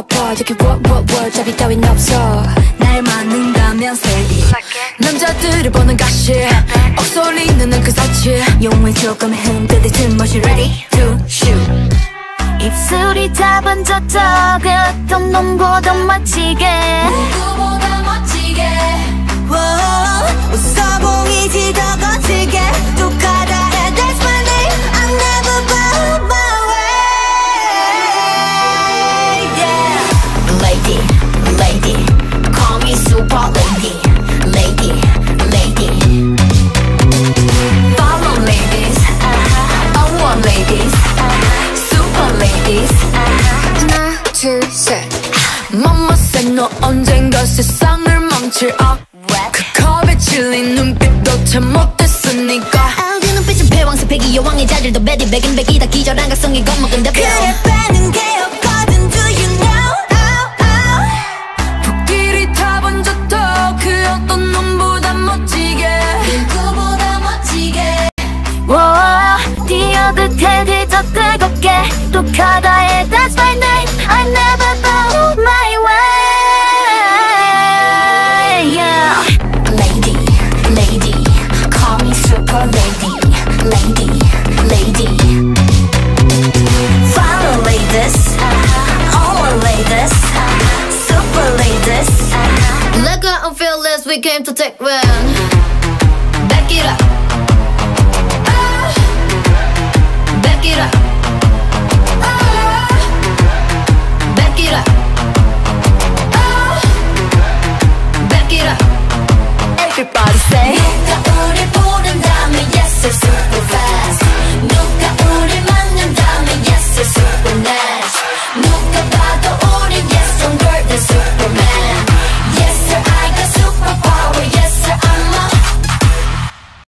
아파 저기 what 잡이 따윈 없어 날 맞는다면 say it 남자들을 보는 가시 억소리는 그 사치 용을 조금 흔들릴 틈 없이 ready to shoot 입술이 다 번졌다 그 어떤 놈보다 멋지게 누구보다 멋지게 웃어 보이지 더 거칠게 툭하다 해 That's my name I never bow my way yeah. Lady, lady Call me super lady Lady, lady Follow ladies I want ladies Super ladies 하나 둘셋 Mama said 너 언젠가 세상을 망칠 그 컵에 질린 눈빛도 참 못했으니까 그 눈빛은 패왕새 패기 여왕의 자질도 베리 백인 백이다 기절한 각성이 겁먹은 대표 그래 빼는 게 없거든 Do you know 북길이 다 번졌다 그 어떤 놈보다 멋지게 누구보다 멋지게 뛰어듯 해 더 뜨겁게 툭하다 해 That's my name I never bow my way yeah. Lady, lady Call me super lady Lady, lady Follow ladies All ladies Super ladies Like I'm fearless we came to take win Back it up Back it up Back it up Back it up Everybody say